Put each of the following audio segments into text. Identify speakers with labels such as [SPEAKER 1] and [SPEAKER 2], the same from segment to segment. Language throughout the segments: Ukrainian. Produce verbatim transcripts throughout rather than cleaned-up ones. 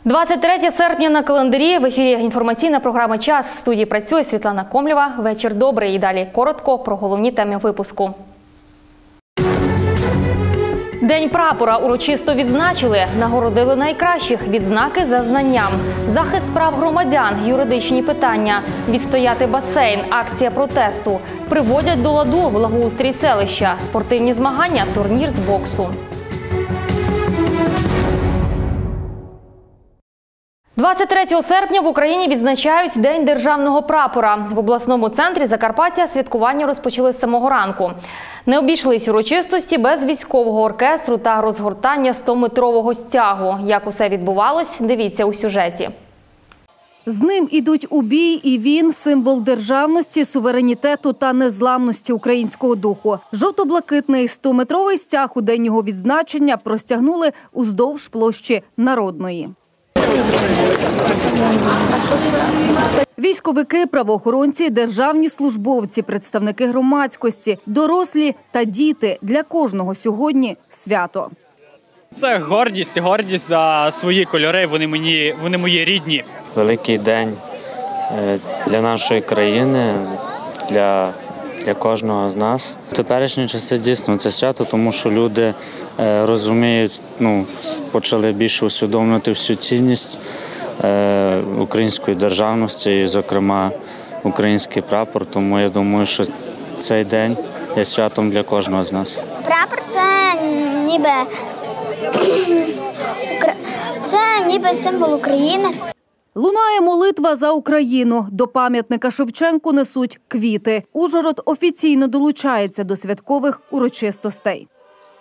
[SPEAKER 1] двадцять третє серпня на календарі. В ефірі інформаційна програма «Час». В студії працює Світлана Комлєва. Вечір добрий. І далі коротко про головні теми випуску. День прапора урочисто відзначили. Нагородили найкращих. Відзнаки за знанням. Захист прав громадян. Юридичні питання. Відстояти басейн. Акція протесту. Приводять до ладу благоустрій селища. Спортивні змагання. Турнір з боксу. двадцять третього серпня в Україні відзначають День державного прапора. В обласному центрі Закарпаття святкування розпочали з самого ранку. Не обійшлись урочистості без військового оркестру та розгортання стометрового стягу. Як усе відбувалось, дивіться у сюжеті.
[SPEAKER 2] З ним ідуть у бій, і він – символ державності, суверенітету та незламності українського духу. Жовто-блакитний стометровий стяг у день його відзначення простягнули уздовж площі Народної. Військовики, правоохоронці, державні службовці, представники громадськості, дорослі та діти – для кожного сьогодні свято.
[SPEAKER 3] Це гордість, гордість за свої кольори, вони мені, вони мої рідні.
[SPEAKER 4] Великий день для нашої країни, для, для кожного з нас. В теперішні часи дійсно це свято, тому що люди розуміють, ну, почали більше усвідомлювати всю цінність української державності, і, зокрема, український прапор. Тому я думаю, що цей день є святом для кожного з нас.
[SPEAKER 5] Прапор – це ніби, це ніби символ України.
[SPEAKER 2] Лунає молитва за Україну. До пам'ятника Шевченку несуть квіти. Ужгород офіційно долучається до святкових урочистостей.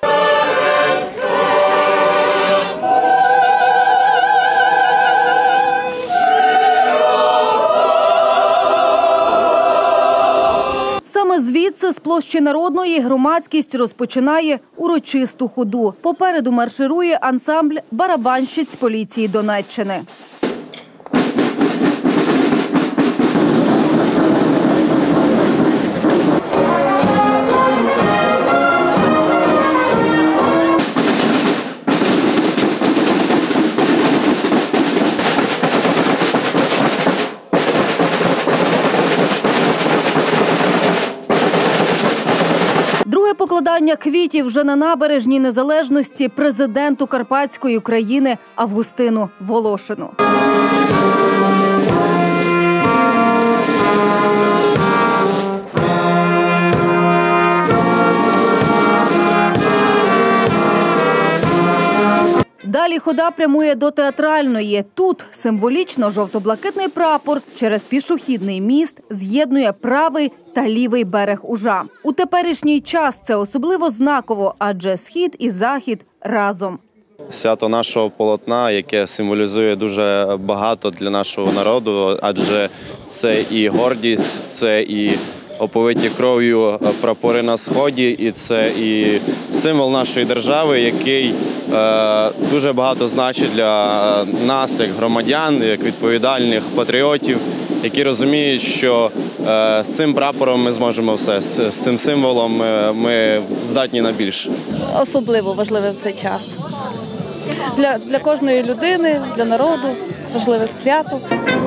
[SPEAKER 2] Саме звідси, з площі Народної, громадськість розпочинає урочисту ходу. Попереду марширує ансамбль барабанщиць поліції Донеччини. Покладання квітів вже на набережній Незалежності президенту Карпатської України Августину Волошину. Далі хода прямує до Театральної. Тут символічно жовто-блакитний прапор через пішохідний міст з'єднує правий та лівий берег Ужа. У теперішній час це особливо знаково, адже схід і захід разом.
[SPEAKER 6] Свято нашого полотна, яке символізує дуже багато для нашого народу, адже це і гордість, це і оповиті кров'ю прапори на Сході, і це і символ нашої держави, який е, дуже багато значить для нас, як громадян, як відповідальних патріотів, які розуміють, що е, з цим прапором ми зможемо все, з, з цим символом е, ми здатні на більше.
[SPEAKER 7] Особливо важливе в цей час. Для, для кожної людини, для народу важливе свято.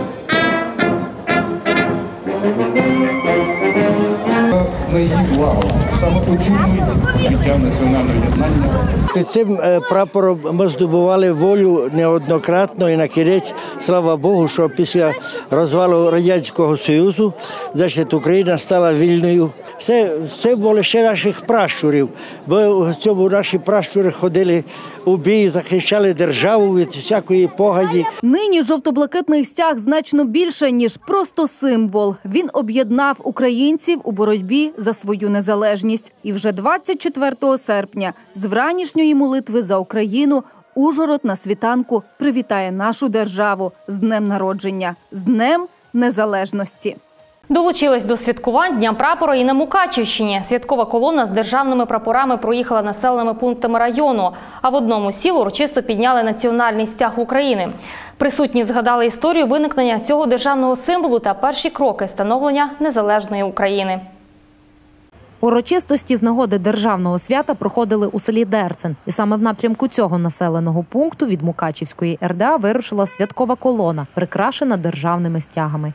[SPEAKER 8] На її увагу. Саме очікують життя національного єднання.
[SPEAKER 9] Під цим прапором ми здобували волю неоднократно і на кінець, слава Богу, що після розвалу Радянського Союзу, значить, Україна стала вільною. Це символи ще наших пращурів, бо в цьому наші пращури ходили у бій, захищали державу від всякої погані.
[SPEAKER 2] Нині жовто-блакитний стяг значно більше, ніж просто символ. Він об'єднав українців у боротьбі за свою незалежність. І вже двадцять четвертого серпня з вранішньої молитви за Україну Ужгород на світанку привітає нашу державу з днем народження, з Днем Незалежності.
[SPEAKER 1] Долучилась до святкувань Дня прапора і на Мукачівщині. Святкова колона з державними прапорами проїхала населеними пунктами району, а в одному з сіл урочисто підняли національний стяг України. Присутні згадали історію виникнення цього державного символу та перші кроки становлення незалежної України.
[SPEAKER 2] Урочистості з нагоди державного свята проходили у селі Дерцен. І саме в напрямку цього населеного пункту від Мукачівської ер де а вирушила святкова колона, прикрашена державними стягами.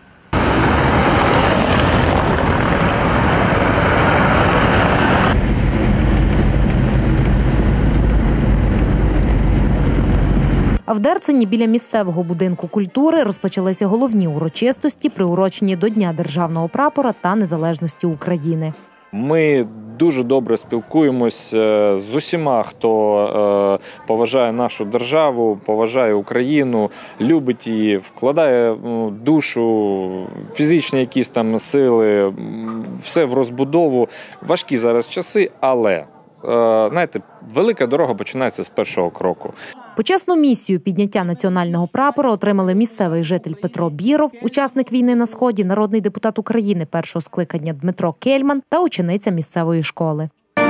[SPEAKER 2] А в Дерцені біля місцевого будинку культури розпочалися головні урочистості, приурочені до Дня державного прапора та незалежності України.
[SPEAKER 10] Ми дуже добре спілкуємося з усіма, хто поважає нашу державу, поважає Україну, любить її, вкладає душу, фізичні якісь там сили, все в розбудову. Важкі зараз часи, але, знаєте, велика дорога починається з першого кроку.
[SPEAKER 2] Почесну місію підняття національного прапора отримали місцевий житель Петро Біров, учасник війни на Сході, народний депутат України першого скликання Дмитро Кельман та учениця місцевої школи.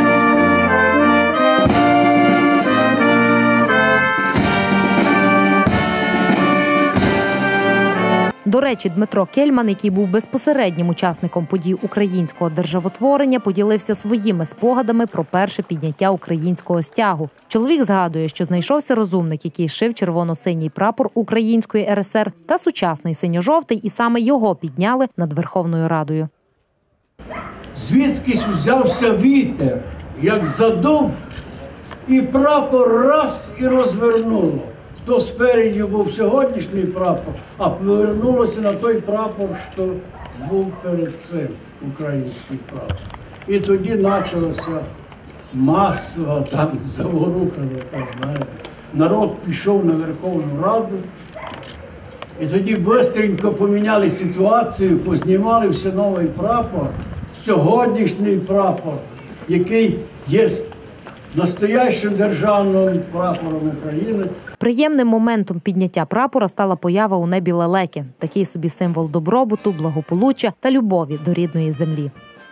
[SPEAKER 2] До речі, Дмитро Кельман, який був безпосереднім учасником подій українського державотворення, поділився своїми спогадами про перше підняття українського стягу. Чоловік згадує, що знайшовся розумник, який шив червоно-синій прапор Української ер ес ер та сучасний синьо-жовтий, і саме його підняли над Верховною Радою.
[SPEAKER 11] Звідкись взявся вітер, як задув, і прапор раз і розвернуло. То спереді був сьогоднішній прапор, а повернулося на той прапор, що був перед цим, український прапор. І тоді почалося масова там заворуха, яка, знаєте. Народ пішов на Верховну Раду, і тоді швидко поміняли ситуацію, познімали все новий прапор, сьогоднішній прапор, який є настоящим державним прапором України.
[SPEAKER 2] Приємним моментом підняття прапора стала поява у небі лелеки – такий собі символ добробуту, благополуччя та любові до рідної землі.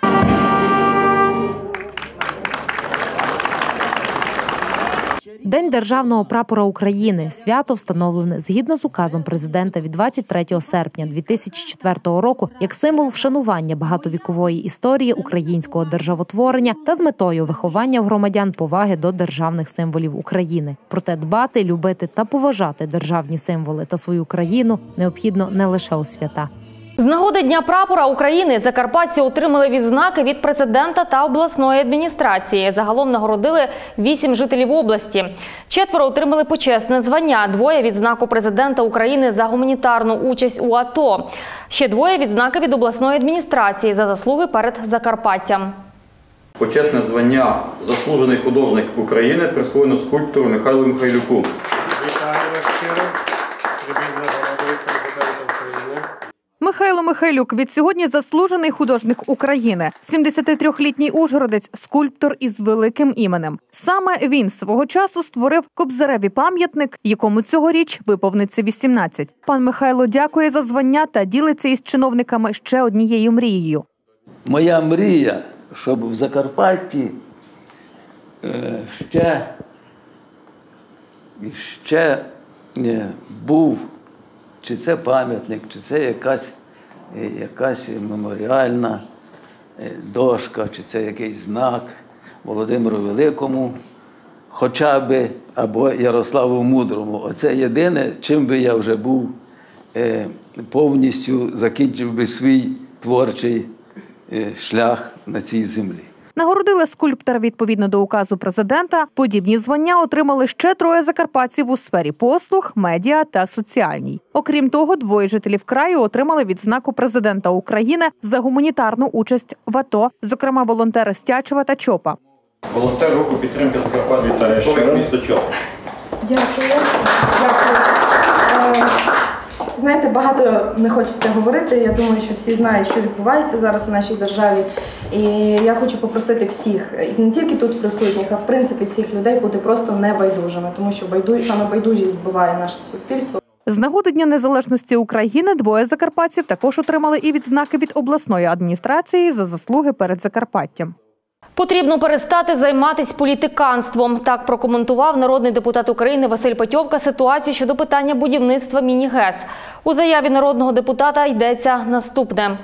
[SPEAKER 2] День державного прапора України – свято встановлене згідно з указом президента від двадцять третього серпня дві тисячі четвертого року як символ вшанування багатовікової історії українського державотворення та з метою виховання в громадян поваги до державних символів України. Проте дбати, любити та поважати державні символи та свою країну необхідно не лише у свята.
[SPEAKER 1] З нагоди Дня прапора України закарпатці отримали відзнаки від президента та обласної адміністрації. Загалом нагородили вісім жителів області. Четверо отримали почесне звання, двоє – відзнаку президента України за гуманітарну участь у АТО. Ще двоє – відзнаки від обласної адміністрації за заслуги перед Закарпаттям.
[SPEAKER 12] Почесне звання «Заслужений художник України» присвоєно скульптору Михайлу Михайлюку.
[SPEAKER 13] Вітаю вас щиро. Прибіг нагородою президента України.
[SPEAKER 2] Михайло Михайлюк – відсьогодні заслужений художник України. сімдесятитрьохлітній ужгородець – скульптор із великим іменем. Саме він свого часу створив Кобзареві пам'ятник, якому цьогоріч виповниться вісімнадцять. Пан Михайло дякує за звання та ділиться із чиновниками ще однією мрією.
[SPEAKER 14] Моя мрія, щоб в Закарпатті ще, ще був, чи це пам'ятник, чи це якась, якась меморіальна дошка, чи це якийсь знак Володимиру Великому, хоча б, або Ярославу Мудрому. Оце єдине, чим би я вже був, повністю закінчив би свій творчий шлях на цій землі.
[SPEAKER 2] Нагородили скульптора відповідно до указу президента. Подібні звання отримали ще троє закарпатців у сфері послуг, медіа та соціальній. Окрім того, двоє жителів краю отримали відзнаку президента України за гуманітарну участь в АТО, зокрема волонтери з Тячева та Чопа.
[SPEAKER 12] Волонтер руху підтримки Закарпаття вітає місто Чоп.
[SPEAKER 15] Дякую. Дякую. Знаєте, багато не хочеться говорити. Я думаю, що всі знають, що відбувається зараз у нашій державі. І я хочу попросити всіх, і не тільки тут присутніх, а в принципі всіх людей бути просто небайдужими, тому що байду... саме байдужість вбиває наше суспільство.
[SPEAKER 2] З нагоди Дня незалежності України двоє закарпатців також отримали і відзнаки від обласної адміністрації за заслуги перед Закарпаттям.
[SPEAKER 1] Потрібно перестати займатися політиканством. Так прокоментував народний депутат України Василь Петьовка ситуацію щодо питання будівництва міні-ГЕС. У заяві народного депутата йдеться наступне.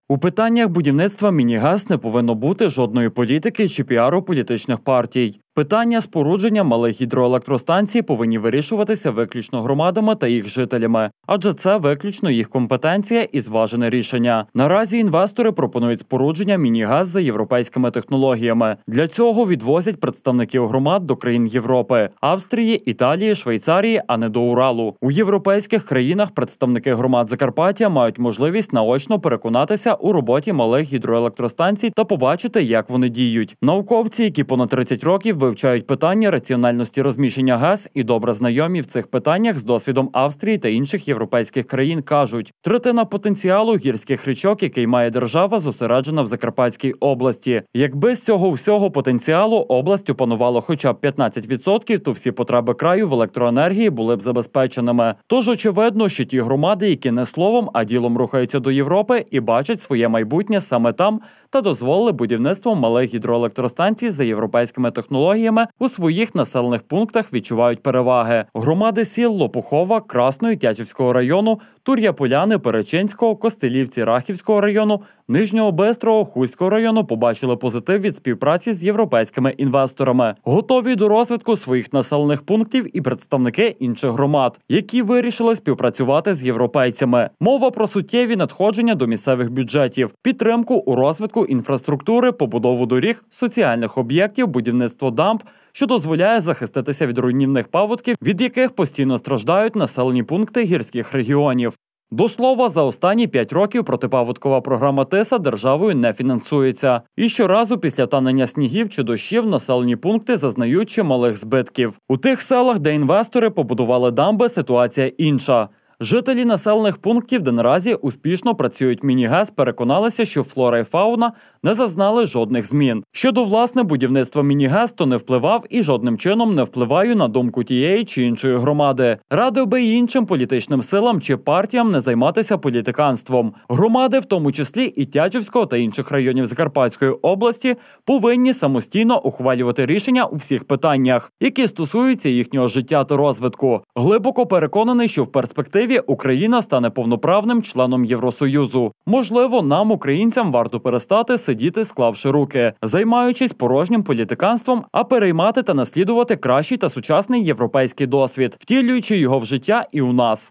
[SPEAKER 16] У питаннях будівництва міні-ГЕС не повинно бути жодної політики чи піару політичних партій. Питання спорудження малих гідроелектростанцій повинні вирішуватися виключно громадами та їх жителями, адже це виключно їх компетенція і зважене рішення. Наразі інвестори пропонують спорудження міні-ГЕС за європейськими технологіями. Для цього відвозять представників громад до країн Європи – Австрії, Італії, Швейцарії, а не до Уралу. У європейських країнах представники громад Закарпаття мають можливість наочно переконатися у роботі малих гідроелектростанцій та побачити, як вони діють. Науковці, які понад тридцять років вивчають питання раціональності розміщення ГЕС і добре знайомі в цих питаннях з досвідом Австрії та інших європейських країн, кажуть, третина потенціалу гірських річок, який має держава, зосереджена в Закарпатській області. Якби з цього всього потенціалу область опанувала хоча б п'ятнадцять відсотків, то всі потреби краю в електроенергії були б забезпеченими. Тож очевидно, що ті громади, які не словом, а ділом рухаються до Європи і бачать своє майбутнє саме там, та дозволили будівництво малих гідроелектростанцій за європейськими технологіями, у своїх населених пунктах відчувають переваги. Громади сіл Лопухова, Красної, Тячівського району, Тур'я-Поляни, Перечинського, Костелівці, Рахівського району, Нижнього Бистрого, Хуського району побачили позитив від співпраці з європейськими інвесторами. Готові до розвитку своїх населених пунктів і представники інших громад, які вирішили співпрацювати з європейцями. Мова про суттєві надходження до місцевих бюджетів, підтримку у розвитку інфраструктури, побудову доріг, соціальних об'єктів, будівництво дамб, що дозволяє захиститися від руйнівних паводків, від яких постійно страждають населені пункти гірських регіонів. До слова, за останні п'ять років протипаводкова програма «Тиса» державою не фінансується. І щоразу після танення снігів чи дощів населені пункти зазнають чималих збитків. У тих селах, де інвестори побудували дамби, ситуація інша. Жителі населених пунктів, де наразі успішно працюють міні-ГЕС, переконалися, що флора і фауна не зазнали жодних змін. Щодо власне будівництва міні-ГЕС, то не впливав і жодним чином не впливаю на думку тієї чи іншої громади. Радив би й іншим політичним силам чи партіям не займатися політиканством. Громади, в тому числі і Тячівського та інших районів Закарпатської області, повинні самостійно ухвалювати рішення у всіх питаннях, які стосуються їхнього життя та розвитку. Глибоко переконаний, що в перспективі Україна стане повноправним членом Євросоюзу. Можливо, нам, українцям, варто перестати сидіти, склавши руки, займаючись порожнім політиканством, а переймати та наслідувати кращий та сучасний європейський досвід, втілюючи його в життя і у нас.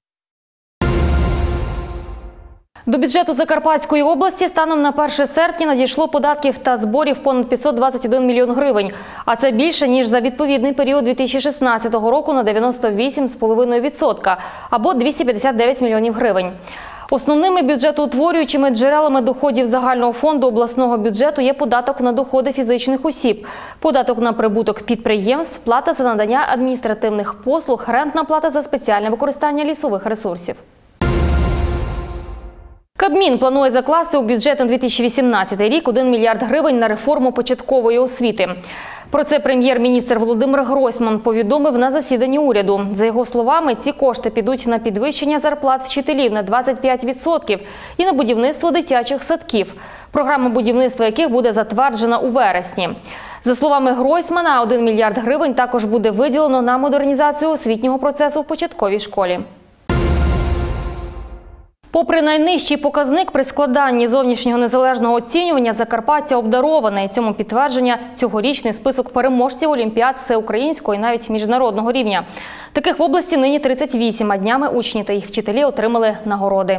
[SPEAKER 1] До бюджету Закарпатської області станом на перше серпня надійшло податків та зборів понад п'ятсот двадцять один мільйон гривень. А це більше, ніж за відповідний період дві тисячі шістнадцятого року на дев'яносто вісім цілих п'ять десятих відсотка або двісті п'ятдесят дев'ять мільйонів гривень. Основними бюджетоутворюючими джерелами доходів загального фонду обласного бюджету є податок на доходи фізичних осіб, податок на прибуток підприємств, плата за надання адміністративних послуг, рентна плата за спеціальне використання лісових ресурсів. Кабмін планує закласти у бюджет на дві тисячі вісімнадцятий рік один мільярд гривень на реформу початкової освіти. Про це прем'єр-міністр Володимир Гройсман повідомив на засіданні уряду. За його словами, ці кошти підуть на підвищення зарплат вчителів на двадцять п'ять відсотків і на будівництво дитячих садків, програма будівництва яких буде затверджена у вересні. За словами Гройсмана, один мільярд гривень також буде виділено на модернізацію освітнього процесу в початковій школі. Попри найнижчий показник при складанні зовнішнього незалежного оцінювання, Закарпаття обдароване. І цьому підтвердження цьогорічний список переможців олімпіад всеукраїнського і навіть міжнародного рівня. Таких в області нині тридцять вісім, а днями учні та їх вчителі отримали нагороди.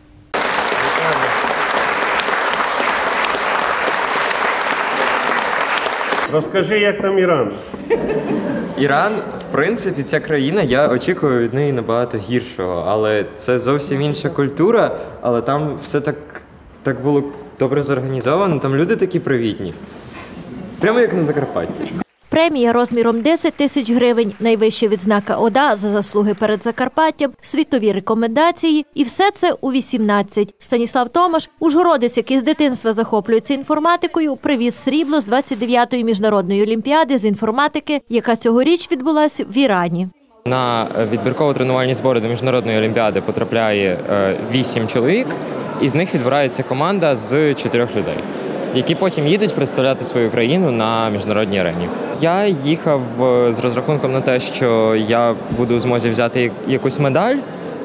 [SPEAKER 13] Розкажи, як там Іран?
[SPEAKER 17] Іран, в принципі, ця країна, я очікую від неї набагато гіршого, але це зовсім інша культура, але там все так, так було добре зорганізовано, там люди такі привітні. Прямо як на Закарпатті.
[SPEAKER 18] Премія розміром десять тисяч гривень, найвища відзнака ОДА за заслуги перед Закарпаттям, світові рекомендації і все це у вісімнадцять. Станіслав Томаш, ужгородець, який з дитинства захоплюється інформатикою, привіз срібло з двадцять дев'ятої міжнародної олімпіади з інформатики, яка цьогоріч відбулася в Ірані.
[SPEAKER 17] На відбірково-тренувальні збори до міжнародної олімпіади потрапляє вісім чоловік, і з них відбирається команда з чотирьох людей, які потім їдуть представляти свою країну на міжнародній арені. Я їхав з розрахунком на те, що я буду в змозі взяти якусь медаль,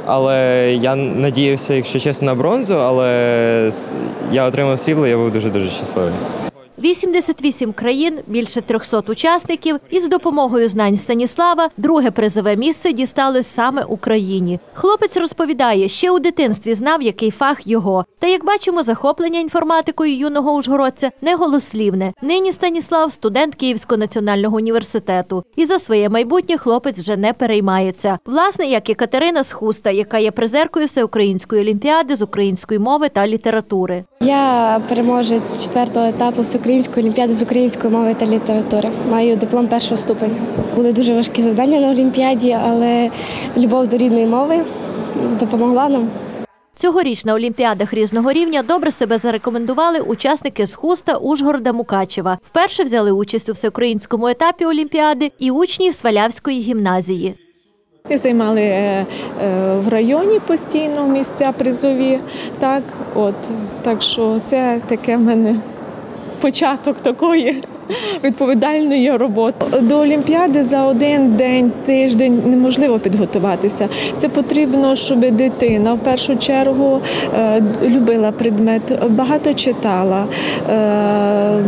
[SPEAKER 17] але я надіявся, якщо чесно, на бронзу, але я отримав срібло, я був дуже-дуже щасливий.
[SPEAKER 18] вісімдесят вісім країн, більше трьохсот учасників, і з допомогою знань Станіслава друге призове місце дісталось саме Україні. Хлопець розповідає, ще у дитинстві знав, який фах його. Та, як бачимо, захоплення інформатикою юного ужгородця не голослівне. Нині Станіслав – студент Київського національного університету. І за своє майбутнє хлопець вже не переймається. Власне, як і Катерина з Хуста, яка є призеркою Всеукраїнської олімпіади з української мови та літератури.
[SPEAKER 19] Я переможець четвертого етапу Всеукраїнської олімпіади з української мови та літератури. Маю диплом першого ступеня. Були дуже важкі завдання на олімпіаді, але любов до рідної мови допомогла нам.
[SPEAKER 18] Цьогоріч на олімпіадах різного рівня добре себе зарекомендували учасники з Хуста, Ужгорода, Мукачева. Вперше взяли участь у всеукраїнському етапі олімпіади і учні Свалявської гімназії.
[SPEAKER 20] Ми займали е, е, в районі постійно місця призові, так, от, так що це таке в мене початок такої відповідальної роботи. До Олімпіади за один день, тиждень неможливо підготуватися. Це потрібно, щоб дитина в першу чергу е, любила предмет, багато читала, е,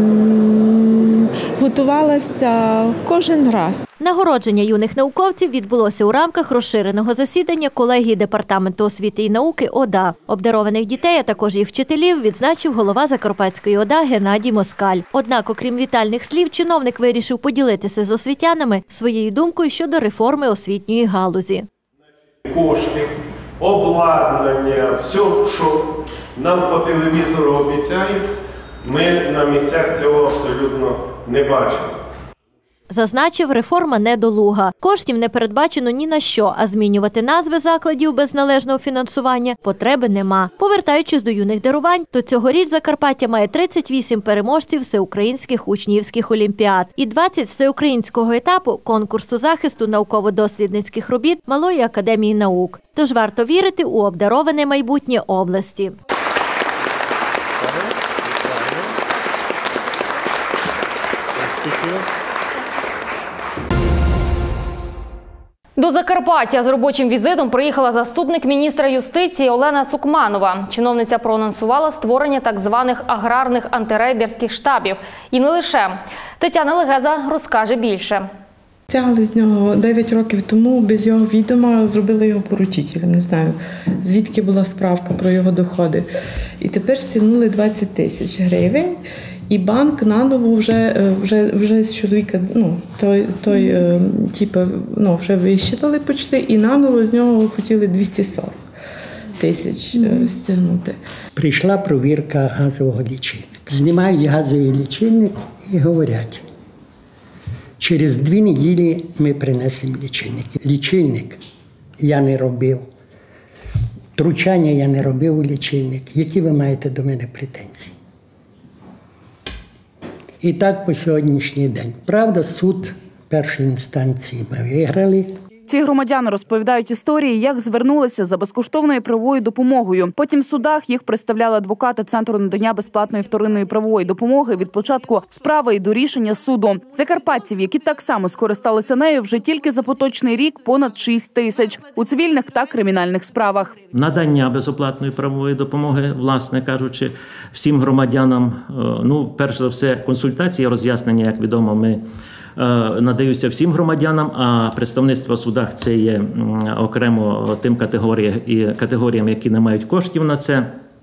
[SPEAKER 20] готувалася кожен раз.
[SPEAKER 18] Нагородження юних науковців відбулося у рамках розширеного засідання колегії Департаменту освіти і науки ОДА. Обдарованих дітей, а також їх вчителів, відзначив голова Закарпатської ОДА Геннадій Москаль. Однак, окрім вітальних слів, чиновник вирішив поділитися з освітянами своєю думкою щодо реформи освітньої галузі.
[SPEAKER 21] Кошти, обладнання, все, що нам по телевізору обіцяють, ми на місцях цього абсолютно не бачимо.
[SPEAKER 18] Зазначив, реформа недолуга. Коштів не передбачено ні на що, а змінювати назви закладів без належного фінансування потреби нема. Повертаючись до юних дарувань, то цьогоріч Закарпаття має тридцять вісім переможців всеукраїнських учнівських олімпіад і двадцять всеукраїнського етапу конкурсу захисту науково-дослідницьких робіт Малої академії наук. Тож варто вірити у обдароване майбутнє області.
[SPEAKER 1] До Закарпаття з робочим візитом приїхала заступник міністра юстиції Олена Сукманова. Чиновниця проанонсувала створення так званих аграрних антирейдерських штабів. І не лише. Тетяна Легеза розкаже більше.
[SPEAKER 22] Стягли з нього дев'ять років тому, без його відома, зробили його поручителем. Не знаю, звідки була справка про його доходи. І тепер стягнули двадцять тисяч гривень. І банк наново вже, вже, вже з чоловіка, ну, той, той типу, ну, вже вищитали почти, і наново з нього хотіли двісті сорок тисяч стягнути.
[SPEAKER 23] Прийшла провірка газового лічильника. Знімають газовий лічильник і говорять, через дві неділі ми принесемо лічильник. Лічильник я не робив, втручання я не робив у лічильник. Які ви маєте до мене претензії? І так по сьогоднішній день. Правда, суд першої інстанції ми виграли.
[SPEAKER 2] Ці громадяни розповідають історії, як звернулися за безкоштовною правовою допомогою. Потім в судах їх представляли адвокати Центру надання безплатної вторинної правової допомоги від початку справи і до рішення суду. Закарпатців, які так само скористалися нею, вже тільки за поточний рік понад шість тисяч у цивільних та кримінальних справах.
[SPEAKER 24] Надання безоплатної правової допомоги, власне кажучи, всім громадянам, ну, перш за все, консультації, роз'яснення, як відомо, ми надаються всім громадянам, а представництво в судах – це є окремо тим категоріям, і категоріям, які не мають коштів на це.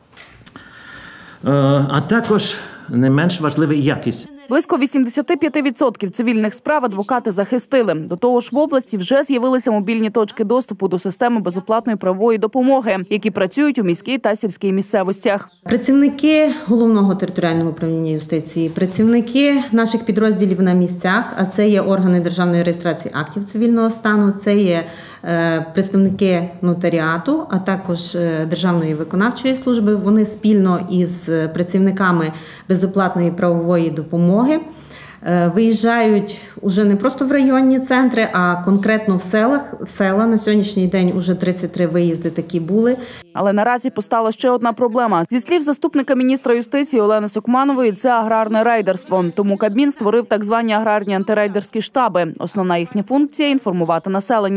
[SPEAKER 24] А також не менш важлива якість.
[SPEAKER 2] Близько вісімдесят п'ять відсотків цивільних справ адвокати захистили. До того ж, в області вже з'явилися мобільні точки доступу до системи безоплатної правової допомоги, які працюють у міській та сільській місцевостях.
[SPEAKER 25] Працівники Головного територіального управління юстиції, працівники наших підрозділів на місцях, а це є органи державної реєстрації актів цивільного стану, це є представники нотаріату, а також Державної виконавчої служби. Вони спільно із працівниками безоплатної правової допомоги виїжджають уже не просто в районні центри, а конкретно в селах. В села на сьогоднішній день уже тридцять три виїзди такі були.
[SPEAKER 2] Але наразі постала ще одна проблема. Зі слів заступника міністра юстиції Олени Сукманової, це аграрне рейдерство. Тому Кабмін створив так звані аграрні антирейдерські штаби. Основна їхня функція – інформувати населення.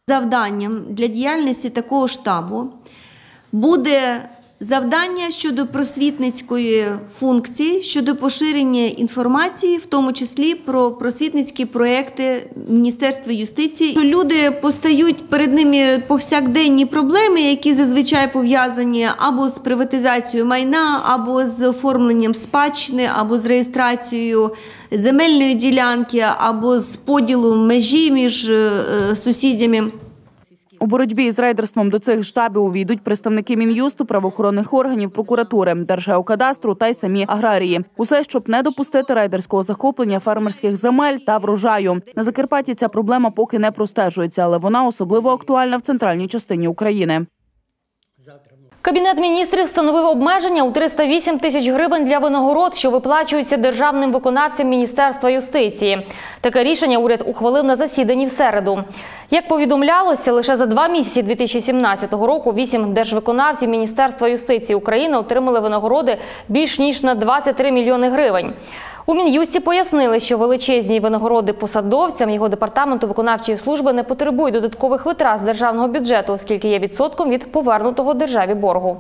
[SPEAKER 3] Завданням для діяльності такого штабу буде завдання щодо просвітницької функції, щодо поширення інформації, в тому числі про просвітницькі проекти Міністерства юстиції. Люди постають перед ними повсякденні проблеми, які зазвичай пов'язані або з приватизацією майна, або з оформленням спадщини, або з реєстрацією земельної ділянки, або з поділом межі між сусідями.
[SPEAKER 4] У боротьбі з рейдерством до цих штабів увійдуть представники Мін'юсту, правоохоронних органів, прокуратури, Держгеокадастру та й самі аграрії. Усе, щоб не допустити рейдерського захоплення фермерських земель та врожаю. На Закарпатті ця проблема поки не простежується, але вона особливо актуальна в центральній частині України.
[SPEAKER 1] Кабінет міністрів встановив обмеження у триста вісім тисяч гривень для винагород, що виплачуються державним виконавцям Міністерства юстиції. Таке рішення уряд ухвалив на засіданні в середу. Як повідомлялося, лише за два місяці дві тисячі сімнадцятого року вісім держвиконавців Міністерства юстиції України отримали винагороди більш ніж на двадцять три мільйони гривень. У Мін'юсті пояснили, що величезні винагороди посадовцям його департаменту виконавчої служби не потребують додаткових витрат з державного бюджету, оскільки є відсотком від повернутого державі боргу.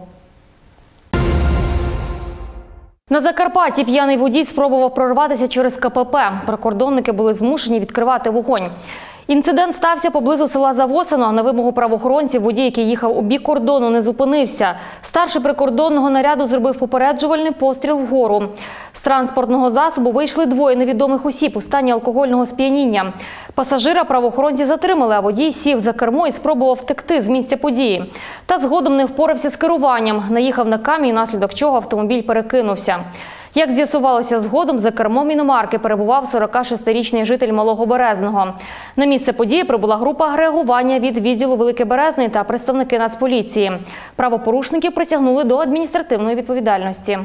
[SPEAKER 1] На Закарпатті п'яний водій спробував прорватися через ка пе пе. Прикордонники були змушені відкривати вогонь. Інцидент стався поблизу села Завосино. На вимогу правоохоронців водій, який їхав у бік кордону, не зупинився. Старший прикордонного наряду зробив попереджувальний постріл вгору. З транспортного засобу вийшли двоє невідомих осіб у стані алкогольного сп'яніння. Пасажира правоохоронці затримали, а водій сів за кермо і спробував втекти з місця події. Та згодом не впорався з керуванням. Наїхав на камінь, внаслідок чого автомобіль перекинувся. Як з'ясувалося згодом, за кермом іномарки перебував сорокашестирічний житель Малого Березного. На місце події прибула група реагування від відділу Велике Березний та представники Нацполіції. Правопорушників притягнули до адміністративної відповідальності.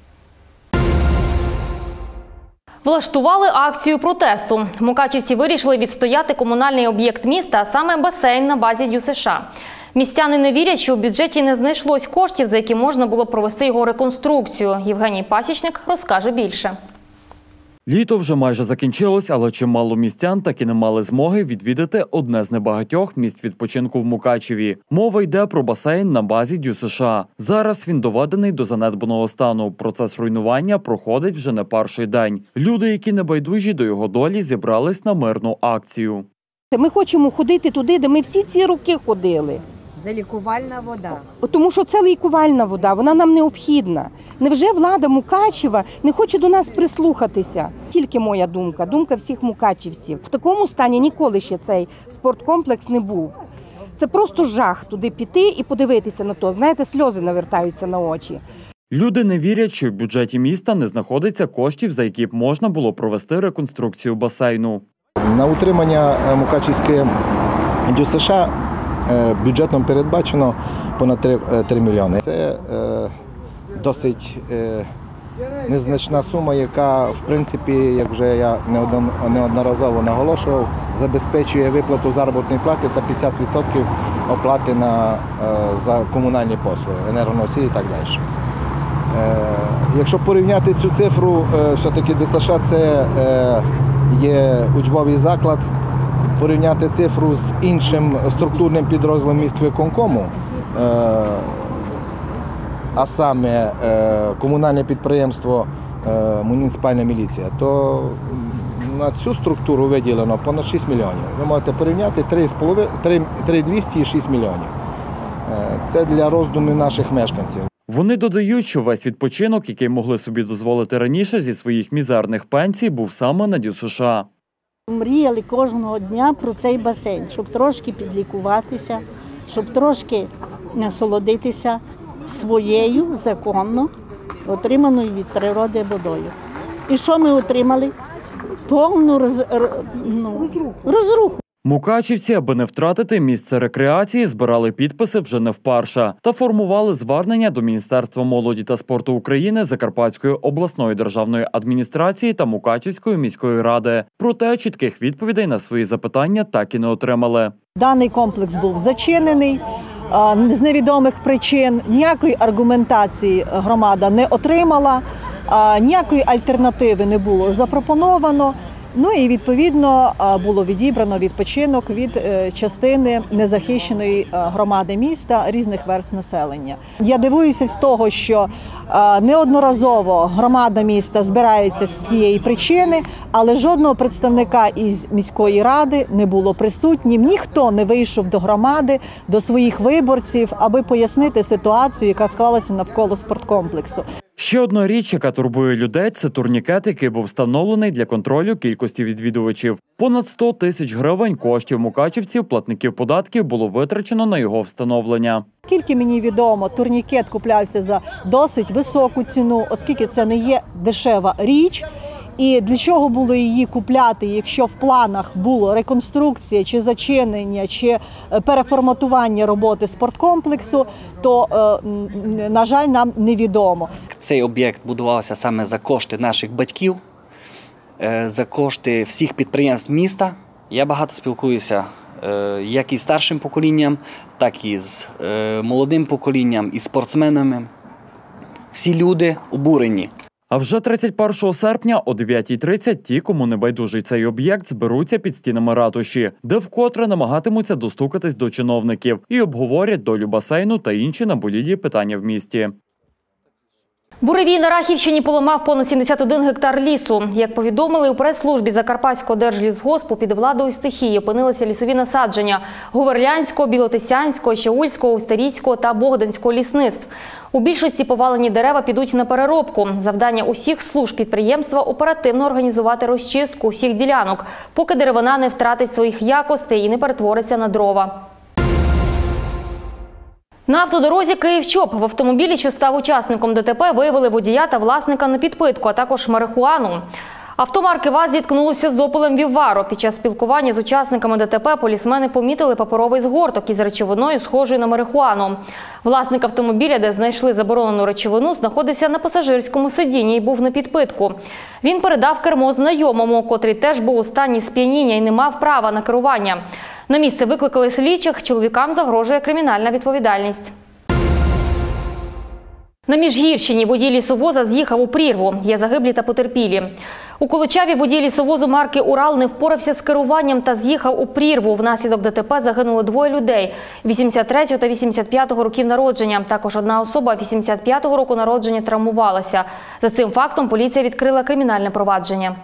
[SPEAKER 1] Влаштували акцію протесту. Мукачівці вирішили відстояти комунальний об'єкт міста, а саме басейн на базі ДЮСШ. Містяни не вірять, що в бюджеті не знайшлось коштів, за які можна було провести його реконструкцію. Євгеній Пасічник розкаже більше.
[SPEAKER 16] Літо вже майже закінчилось, але чимало містян так і не мали змоги відвідати одне з небагатьох місць відпочинку в Мукачеві. Мова йде про басейн на базі ДЮСШ. Зараз він доведений до занедбаного стану. Процес руйнування проходить вже не перший день. Люди, які небайдужі до його долі, зібрались на мирну акцію.
[SPEAKER 5] Ми хочемо ходити туди, де ми всі ці роки ходили.
[SPEAKER 6] Це лікувальна вода.
[SPEAKER 5] Тому що це лікувальна вода, вона нам необхідна. Невже влада Мукачева не хоче до нас прислухатися? Тільки моя думка, думка всіх мукачівців. В такому стані ніколи ще цей спорткомплекс не був. Це просто жах туди піти і подивитися на то. Знаєте, сльози навертаються на очі.
[SPEAKER 16] Люди не вірять, що в бюджеті міста не знаходиться коштів, за які б можна було провести реконструкцію басейну.
[SPEAKER 7] На утримання Мукачівської ДЮСШ бюджетом передбачено понад три мільйони. Це е, досить е, незначна сума, яка, в принципі, як вже я неодноразово наголошував, забезпечує виплату заробітної плати та п'ятдесят відсотків оплати на, е, за комунальні послуги, енергоносії і так далі. Е, якщо порівняти цю цифру, е, все-таки ДЮСШ – це е, є учбовий заклад. Порівняти цифру з іншим структурним підрозділом міськвиконкому, а саме комунальне підприємство «Муніципальна міліція», то на цю структуру виділено понад шість мільйонів. Ви можете порівняти три тисячі двісті і шість мільйонів. Це для роздумів наших мешканців.
[SPEAKER 16] Вони додають, що весь відпочинок, який могли собі дозволити раніше зі своїх мізерних пенсій, був саме на ДЮСШ.
[SPEAKER 6] Мріяли кожного дня про цей басейн, щоб трошки підлікуватися, щоб трошки насолодитися своєю законно отриманою від природи водою. І що ми отримали? Повну роз... ну, розруху.
[SPEAKER 16] Мукачівці, аби не втратити місце рекреації, збирали підписи вже не вперше та формували звернення до Міністерства молоді та спорту України, Закарпатської обласної державної адміністрації та Мукачівської міської ради. Проте чітких відповідей на свої запитання так і не отримали.
[SPEAKER 26] Даний комплекс був зачинений з невідомих причин, ніякої аргументації громада не отримала, ніякої альтернативи не було запропоновано. Ну і відповідно було відібрано відпочинок від частини незахищеної громади міста різних верств населення. Я дивуюся з того, що неодноразово громада міста збирається з цієї причини, але жодного представника із міської ради не було присутнім. Ніхто не вийшов до громади, до своїх виборців, аби пояснити ситуацію, яка склалася навколо спорткомплексу.
[SPEAKER 16] Ще одна річ, яка турбує людей – це турнікет, який був встановлений для контролю кількості відвідувачів. Понад сто тисяч гривень коштів мукачівців, платників податків, було витрачено на його встановлення.
[SPEAKER 26] Скільки мені відомо, турнікет куплявся за досить високу ціну, оскільки це не є дешева річ. І для чого було її купляти, якщо в планах було реконструкція, чи зачинення, чи переформатування роботи спорткомплексу, то, на жаль, нам невідомо.
[SPEAKER 8] Цей об'єкт будувався саме за кошти наших батьків, за кошти всіх підприємств міста. Я багато спілкуюся як із старшим поколінням, так і з молодим поколінням, і спортсменами. Всі люди обурені.
[SPEAKER 16] А вже тридцять першого серпня о дев'ятій тридцять ті, кому не байдужий цей об'єкт, зберуться під стінами ратуші, де вкотре намагатимуться достукатись до чиновників і обговорять долю басейну та інші наболілі питання в місті.
[SPEAKER 1] Буревій на Рахівщині поламав понад сімдесят один гектар лісу. Як повідомили у прес-службі Закарпатського держлісгоспу, під владою стихії опинилися лісові насадження Говерлянського, Білотисянського, Щеульського, Устерійського та Богданського лісництв. У більшості повалені дерева підуть на переробку. Завдання усіх служб підприємства – оперативно організувати розчистку усіх ділянок, поки деревина не втратить своїх якостей і не перетвориться на дрова. На автодорозі Київ-Чоп в автомобілі, що став учасником ДТП, виявили водія та власника на підпитку, а також марихуану. Авто марки ВАЗ зіткнулося з опелем Віваро. Під час спілкування з учасниками ДТП полісмени помітили паперовий згорток із речовиною, схожою на марихуану. Власник автомобіля, де знайшли заборонену речовину, знаходився на пасажирському сидінні і був на підпитку. Він передав кермо знайомому, котрий теж був у стані сп'яніння і не мав права на керування. На місце викликали слідчих, чоловікам загрожує кримінальна відповідальність. На Міжгірщині водій лісовоза з'їхав у прірву. Є загиблі та потерпілі. У Колочаві водій лісовозу марки «Урал» не впорався з керуванням та з'їхав у прірву. Внаслідок ДТП загинули двоє людей – вісімдесят третього та вісімдесят п'ятого років народження. Також одна особа вісімдесят п'ятого року народження травмувалася. За цим фактом поліція відкрила кримінальне провадження.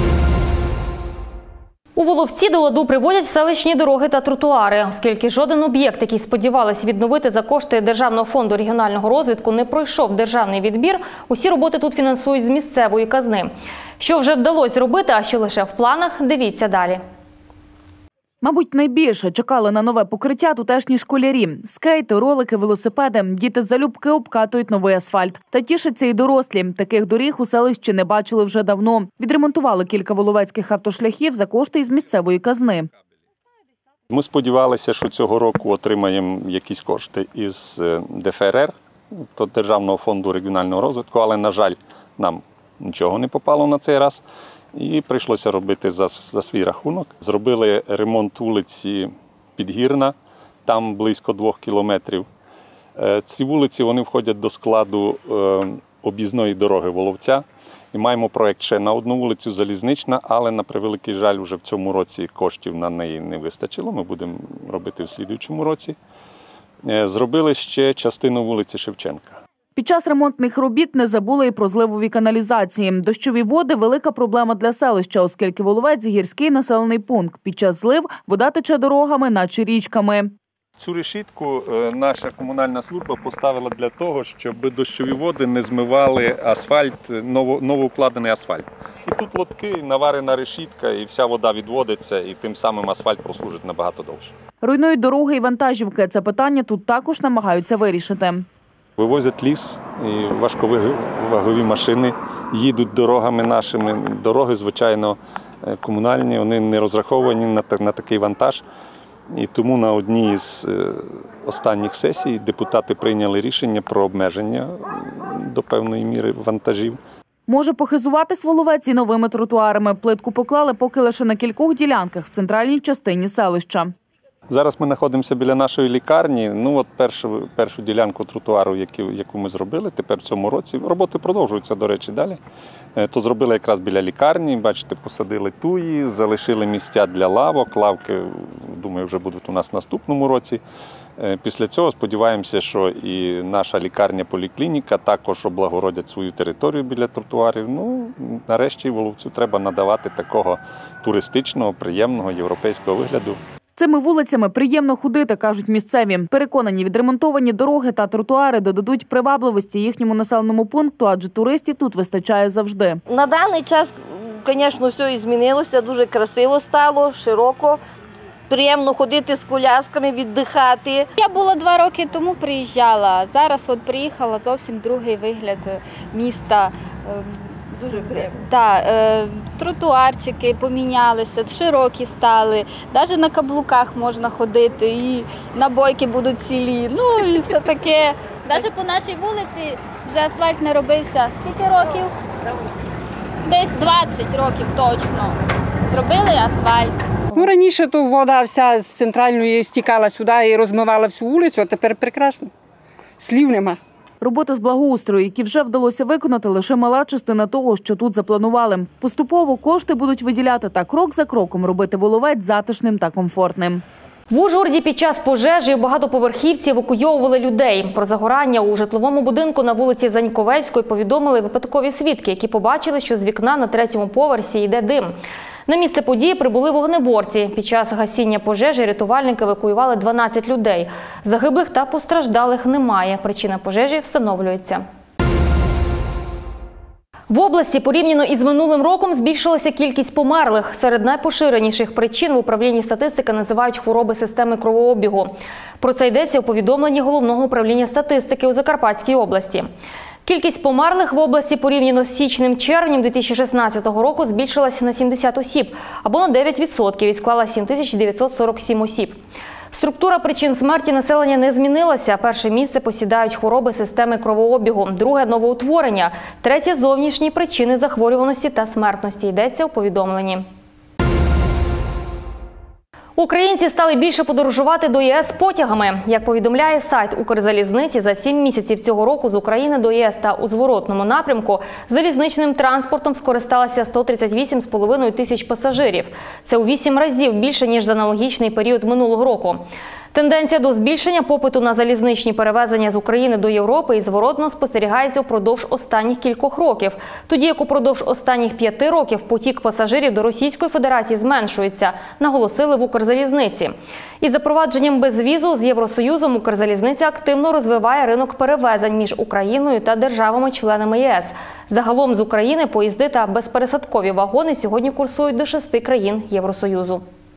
[SPEAKER 1] У Воловці до ладу приводять селищні дороги та тротуари, оскільки жоден об'єкт, який сподівалися відновити за кошти Державного фонду регіонального розвитку, не пройшов державний відбір, усі роботи тут фінансують з місцевої казни. Що вже вдалося робити, а що лише в планах, дивіться далі.
[SPEAKER 4] Мабуть, найбільше чекали на нове покриття тутешні школярі. Скейти, ролики, велосипеди. Діти залюбки обкатують новий асфальт. Та тішаться і дорослі. Таких доріг у селищі не бачили вже давно. Відремонтували кілька воловецьких автошляхів за кошти із місцевої казни.
[SPEAKER 9] Ми сподівалися, що цього року отримаємо якісь кошти із Д Ф Р Р, то Державного фонду регіонального розвитку, але, на жаль, нам нічого не попало на цей раз. І прийшлося робити за, за свій рахунок. Зробили ремонт вулиці Підгірна, там близько двох кілометрів. Ці вулиці вони входять до складу об'їзної дороги Воловця. І маємо проєкт ще на одну вулицю Залізнична, але, на превеликий жаль, вже в цьому році коштів на неї не вистачило. Ми будемо робити в слідуючому році. Зробили ще частину вулиці Шевченка.
[SPEAKER 4] Під час ремонтних робіт не забули і про зливові каналізації. Дощові води – велика проблема для селища, оскільки Воловець – гірський населений пункт. Під час злив вода тече дорогами, наче річками.
[SPEAKER 9] Цю решітку наша комунальна служба поставила для того, щоб дощові води не змивали асфальт, ново, новоукладений асфальт. І тут лотки, наварена решітка, і вся вода відводиться, і тим самим асфальт прослужить набагато довше.
[SPEAKER 4] Руйнують дороги і вантажівки. Це питання тут також намагаються вирішити.
[SPEAKER 9] Вивозять ліс, і важковагові машини їдуть дорогами нашими. Дороги, звичайно, комунальні, вони не розраховані на такий вантаж. І тому на одній з останніх сесій депутати прийняли рішення про обмеження до певної міри вантажів.
[SPEAKER 4] Може похизуватись Воловець і новими тротуарами. Плитку поклали поки лише на кількох ділянках в центральній частині селища.
[SPEAKER 9] Зараз ми знаходимося біля нашої лікарні. Ну от першу, першу ділянку тротуару, яку, яку ми зробили тепер в цьому році. Роботи продовжуються, до речі, далі. То зробили якраз біля лікарні, бачите, посадили туї, залишили місця для лавок. Лавки, думаю, вже будуть у нас в наступному році. Після цього сподіваємося, що і наша лікарня-поліклініка також облагородять свою територію біля тротуарів. Ну, нарешті Воловцю треба надавати такого туристичного, приємного європейського вигляду.
[SPEAKER 4] Цими вулицями приємно ходити, кажуть місцеві. Переконані, відремонтовані дороги та тротуари додадуть привабливості їхньому населеному пункту, адже туристів тут вистачає завжди.
[SPEAKER 10] На даний час, звісно, все і змінилося, дуже красиво стало, широко. Приємно ходити з колясками, віддихати.
[SPEAKER 11] Я була два роки тому, приїжджала. Зараз от приїхала, зовсім другий вигляд міста.
[SPEAKER 10] Дуже приємно.
[SPEAKER 11] Так, е, тротуарчики помінялися, широкі стали. Навіть на каблуках можна ходити, і набойки будуть цілі. Ну і все таке. Навіть по нашій вулиці вже асфальт не робився. Скільки років? Десь двадцять років точно. Зробили асфальт.
[SPEAKER 12] Ну, раніше то вода вся з центральної стікала сюди і розмивала всю вулицю, а тепер прекрасно. Слів нема.
[SPEAKER 4] Роботи з благоустрою, які вже вдалося виконати, лише мала частина того, що тут запланували. Поступово кошти будуть виділяти та крок за кроком робити Воловець затишним та комфортним.
[SPEAKER 1] В Ужгороді під час пожежі у багатоповерхівці евакуйовували людей. Про загорання у житловому будинку на вулиці Заньковецької повідомили випадкові свідки, які побачили, що з вікна на третьому поверсі йде дим. На місце події прибули вогнеборці. Під час гасіння пожежі рятувальники евакуювали дванадцять людей. Загиблих та постраждалих немає. Причина пожежі встановлюється. В області порівняно із минулим роком збільшилася кількість померлих. Серед найпоширеніших причин в управлінні статистики називають хвороби системи кровообігу. Про це йдеться у повідомленні Головного управління статистики у Закарпатській області. Кількість померлих в області порівняно з січнем-червнем дві тисячі шістнадцятого року збільшилася на сімдесят осіб, або на дев'ять відсотків, і склала сім тисяч дев'ятсот сорок сім осіб. Структура причин смерті населення не змінилася. Перше місце посідають хвороби системи кровообігу, друге – новоутворення, третє – зовнішні причини захворюваності та смертності, йдеться у повідомленні. Українці стали більше подорожувати до ЄС потягами. Як повідомляє сайт Укрзалізниці, за сім місяців цього року з України до ЄС та у зворотному напрямку залізничним транспортом скористалося сто тридцять вісім з половиною тисяч пасажирів. Це у вісім разів більше, ніж за аналогічний період минулого року. Тенденція до збільшення попиту на залізничні перевезення з України до Європи і зворотно спостерігається впродовж останніх кількох років. Тоді як упродовж останніх п'яти років потік пасажирів до Російської Федерації зменшується, наголосили в Укрзалізниці. Із запровадженням безвізу з Євросоюзом Укрзалізниця активно розвиває ринок перевезень між Україною та державами-членами ЄС. Загалом з України поїзди та безпересадкові вагони сьогодні курсують до шести країн Євросоюзу.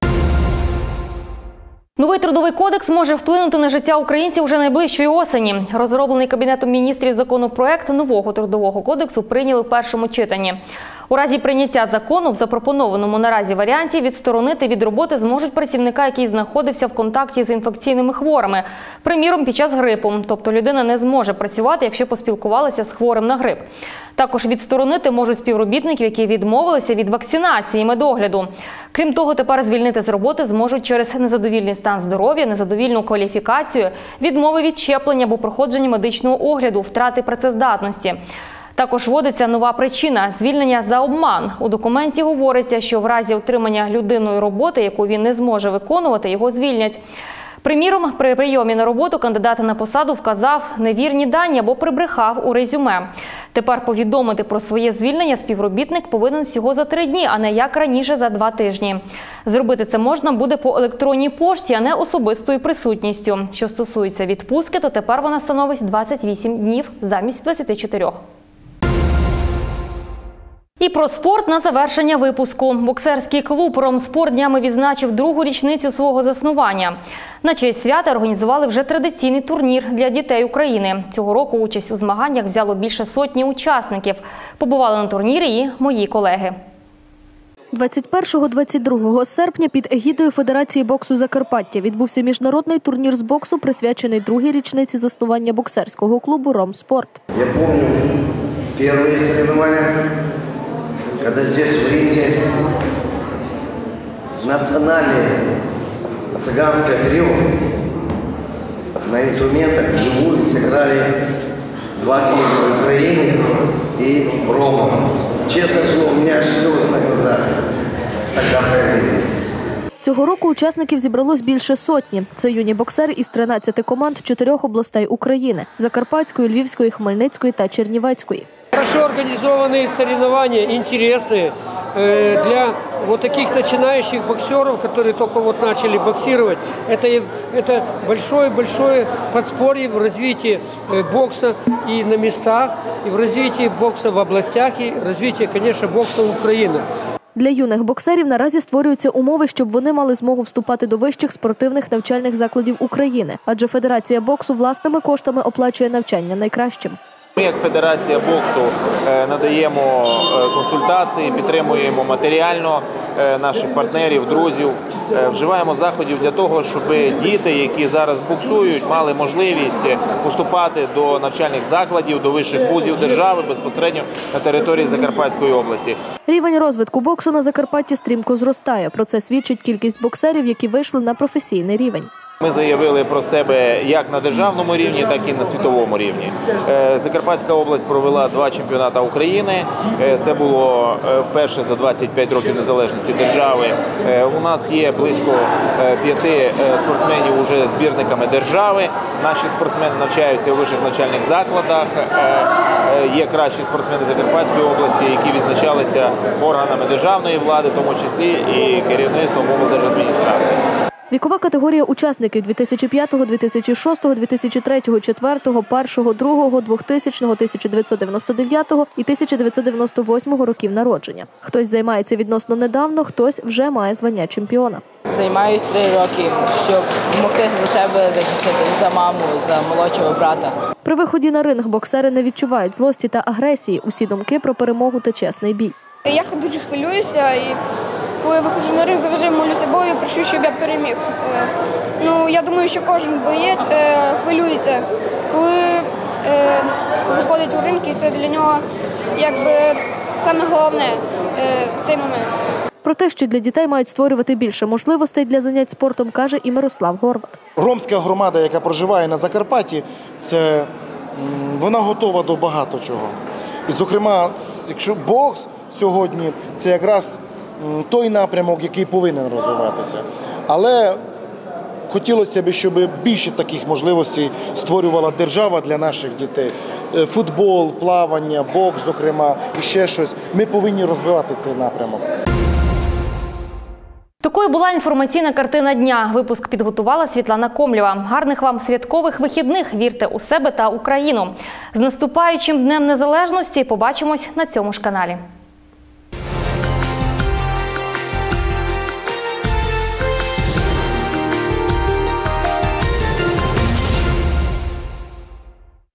[SPEAKER 1] Новий трудовий кодекс може вплинути на життя українців уже найближчої осені. Розроблений Кабінетом міністрів законопроект нового трудового кодексу прийняли в першому читанні. У разі прийняття закону в запропонованому наразі варіанті відсторонити від роботи зможуть працівника, який знаходився в контакті з інфекційними хворими. Приміром, під час грипу. Тобто людина не зможе працювати, якщо поспілкувалася з хворим на грип. Також відсторонити можуть співробітників, які відмовилися від вакцинації і медогляду. Крім того, тепер звільнити з роботи зможуть через незадовільний стан здоров'я, незадовільну кваліфікацію, відмови від щеплення або проходження медичного огляду, втрати працездатності. Також вводиться нова причина – звільнення за обман. У документі говориться, що в разі отримання людиною роботи, яку він не зможе виконувати, його звільнять. Приміром, при прийомі на роботу кандидат на посаду вказав невірні дані або прибрехав у резюме. Тепер повідомити про своє звільнення співробітник повинен всього за три дні, а не як раніше за два тижні. Зробити це можна буде по електронній пошті, а не особистою присутністю. Що стосується відпустки, то тепер вона становить двадцять вісім днів замість двадцяти чотирьох. І про спорт на завершення випуску. Боксерський клуб «Ромспорт» днями відзначив другу річницю свого заснування. На честь свята організували вже традиційний турнір для дітей України. Цього року участь у змаганнях взяло більше сотні учасників. Побували на турнірі і мої колеги.
[SPEAKER 13] двадцять першого - двадцять другого серпня під егідою Федерації боксу Закарпаття відбувся міжнародний турнір з боксу, присвячений другій річниці заснування боксерського клубу «Ромспорт».
[SPEAKER 14] Я пам'ятаю перші соревновання, коли здесь в ринге национальные цыганское трио на инструментах вживую сыграли два клуба Украины и Рома. Честно слово, у меня слезы на глазах тогда появились.
[SPEAKER 13] Цього року учасників зібралось більше сотні. Це юні боксери із тринадцяти команд чотирьох областей України – Закарпатської, Львівської, Хмельницької та Чернівецької.
[SPEAKER 15] Хорошо организованные соревнования, интересные для вот таких начинающих боксеров, которые только вот начали боксировать. Это, это большое-большое подспорье в развитии бокса и на местах, и в развитии бокса в областях, и развитии, конечно, бокса Украины.
[SPEAKER 13] Для юних боксерів наразі створюються умови, щоб вони мали змогу вступати до вищих спортивних навчальних закладів України. Адже Федерація боксу власними коштами оплачує навчання найкращим.
[SPEAKER 17] Ми, як Федерація боксу, надаємо консультації, підтримуємо матеріально наших партнерів, друзів, вживаємо заходів для того, щоб діти, які зараз боксують, мали можливість поступати до навчальних закладів, до вищих вузів держави безпосередньо на території Закарпатської області.
[SPEAKER 13] Рівень розвитку боксу на Закарпатті стрімко зростає. Про це свідчить кількість боксерів, які вийшли на професійний рівень.
[SPEAKER 17] Ми заявили про себе як на державному рівні, так і на світовому рівні. Закарпатська область провела два чемпіонати України. Це було вперше за двадцять п'ять років незалежності держави. У нас є близько п'яти спортсменів уже збірниками держави. Наші спортсмени навчаються у вищих навчальних закладах. Є кращі спортсмени Закарпатської області, які відзначалися органами державної влади, в тому числі і керівництвом облдержадміністрації.
[SPEAKER 13] Вікова категорія учасників дві тисячі п'ятого, дві тисячі шостого, дві тисячі третього, дві тисячі четвертого, першого, другого, двохтисячного, тисяча дев'ятсот дев'яносто дев'ятого і тисяча дев'ятсот дев'яносто восьмого років народження. Хтось займається відносно недавно, хтось вже має звання чемпіона.
[SPEAKER 18] Займаюсь три роки, щоб могти за себе захистити, за маму, за молодшого брата.
[SPEAKER 13] При виході на ринг боксери не відчувають злості та агресії. Усі думки про перемогу та чесний бій.
[SPEAKER 19] Я дуже хвилююся і коли виходжу на ринг, завжди молюся Богу, прошу, щоб я переміг. Ну, я думаю, що кожен боєць хвилюється, коли заходить у ринг, і це для нього якби саме головне в цей момент.
[SPEAKER 13] Про те, що для дітей мають створювати більше можливостей для занять спортом, каже і Мирослав Горват.
[SPEAKER 20] Ромська громада, яка проживає на Закарпатті, це, вона готова до багато чого. І, зокрема, якщо бокс сьогодні, це якраз той напрямок, який повинен розвиватися. Але хотілося б, щоб більше таких можливостей створювала держава для наших дітей. Футбол, плавання, бокс, зокрема, і ще щось. Ми повинні розвивати цей напрямок.
[SPEAKER 1] Такою була інформаційна картина дня. Випуск підготувала Світлана Комлєва. Гарних вам святкових вихідних. Вірте у себе та Україну. З наступаючим Днем Незалежності побачимось на цьому ж каналі.